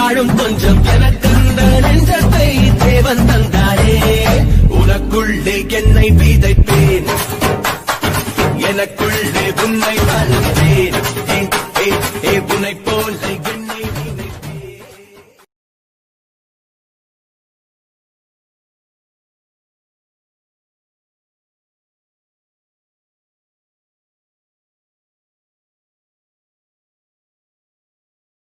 வாழும் கொஞ்சம் எனக்கந்த நெஞ்சத்தை தேவன் தந்தாரே உனக்குள்ளே என்னை விதைப்பேன் எனக்குள்ளே உன்னை வளர்ப்பேன் உன்னை போல என்னை